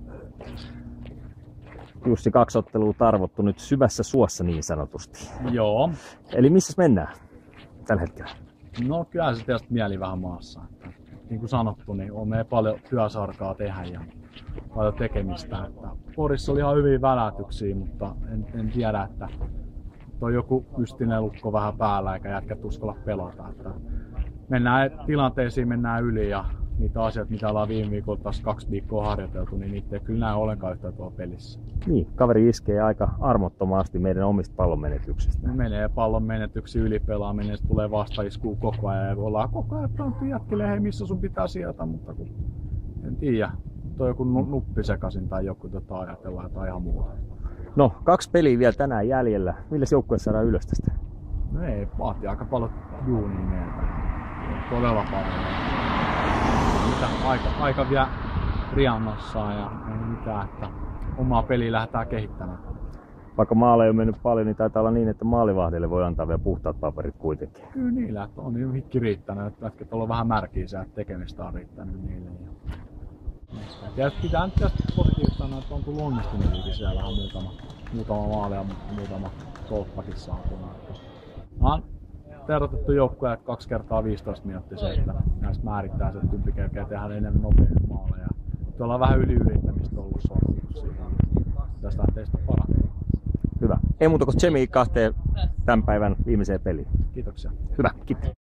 Jussi, 2 ottelua tarvottu nyt syvässä suossa niin sanotusti. Joo. Eli missä mennään tällä hetkellä? No kyllä se tietysti mieli vähän maassa. Että, niin kuin sanottu, niin on meidän paljon työsarkaa tehdä ja paljon tekemistä. Että Porissa oli ihan hyviä välätyksiä, mutta en tiedä, että on joku mystinen lukko vähän päällä eikä jätkät uskalla pelata. Että mennään tilanteisiin, mennään yli ja niitä asioita, mitä ollaan viime viikolla taas 2 viikkoa harjoiteltu, niin niitä ei kyllä näe ollenkaan yhtä tuolla pelissä. Niin, kaveri iskee aika armottomasti meidän omista pallonmenetyksistä. Menee pallon menetyksiä, ylipelaaminen, se tulee vastaiskuu koko ajan ja ollaan koko ajan jätkelee, hei missä sun pitää sieltä, mutta kun en tiedä, toi joku nuppi sekaisin tai joku ajatellaan jotain ihan muuta. No, 2 peliä vielä tänään jäljellä. Milles joukkue saadaan ylös tästä? No ei, vaatii aika paljon duunia meiltä. Todella paljon. Mitä aika vielä riannossaan ja ei mitään, että omaa peliä lähdetään kehittämään. Vaikka maaleja on mennyt paljon, niin taitaa olla niin, että maalivahdille voi antaa vielä puhtaat paperit kuitenkin. Kyllä niillä, että on niin hikki riittänyt, että on ollut vähän märkiä se, että tekemistä on riittänyt niille. Ja pitää nyt tästä positiivista sanoa, että on tullut onnistuneetkin siellä vähän muutama maali ja muutama tolppakin saatu. On terotettu joukkoja, että 2 kertaa 15 minuuttia se, että näistä määrittää se, että kumpi kerkeä tehdä enemmän nopeammin maaleja. Tuolla on vähän yliyrittämistä ollut siihen. Tästä teistä paranee. Hyvä. Ei muuta kuin tsemiä 2 tämän päivän viimeiseen peliin. Kiitoksia. Hyvä, kiitos.